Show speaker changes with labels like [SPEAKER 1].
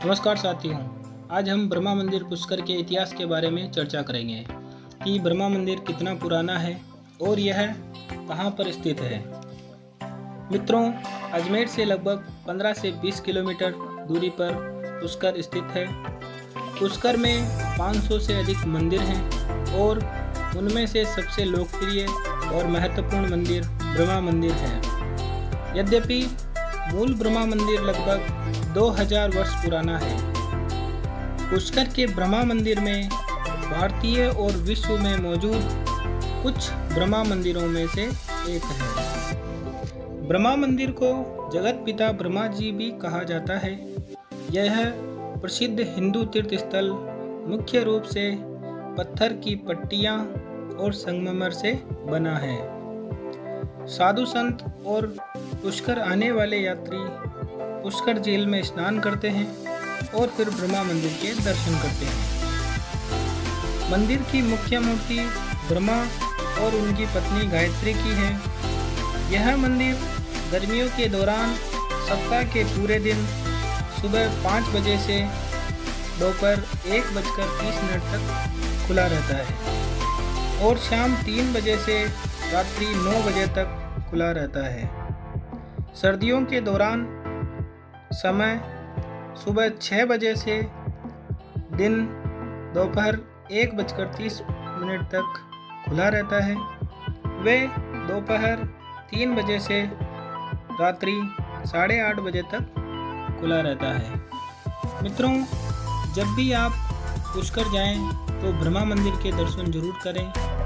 [SPEAKER 1] नमस्कार साथियों, आज हम ब्रह्मा मंदिर पुष्कर के इतिहास के बारे में चर्चा करेंगे कि ब्रह्मा मंदिर कितना पुराना है और यह कहाँ पर स्थित है। मित्रों, अजमेर से लगभग 15 से 20 किलोमीटर दूरी पर पुष्कर स्थित है। पुष्कर में 500 से अधिक मंदिर हैं और उनमें से सबसे लोकप्रिय और महत्वपूर्ण मंदिर ब्रह्मा मंदिर है। यद्यपि मूल ब्रह्मा मंदिर लगभग 2000 वर्ष पुराना है। पुष्कर के ब्रह्मा मंदिर में भारतीय और विश्व में मौजूद कुछ ब्रह्मा मंदिरों में से एक है। ब्रह्मा मंदिर को जगत पिता ब्रह्मा जी भी कहा जाता है। यह प्रसिद्ध हिंदू तीर्थ स्थल मुख्य रूप से पत्थर की पट्टियां और संगमरमर से बना है। साधु संत और पुष्कर आने वाले यात्री पुष्कर झील में स्नान करते हैं और फिर ब्रह्मा मंदिर के दर्शन करते हैं। मंदिर की मुख्य मूर्ति ब्रह्मा और उनकी पत्नी गायत्री की है। यह मंदिर गर्मियों के दौरान सप्ताह के पूरे दिन सुबह 5 बजे से दोपहर 1:30 तक खुला रहता है और शाम 3 बजे से रात्रि 9 बजे तक खुला रहता है। सर्दियों के दौरान समय सुबह 6 बजे से दिन दोपहर 1:30 तक खुला रहता है। वे दोपहर 3 बजे से रात्रि 8:30 बजे तक खुला रहता है। मित्रों, जब भी आप पुष्कर जाएं तो ब्रह्मा मंदिर के दर्शन जरूर करें।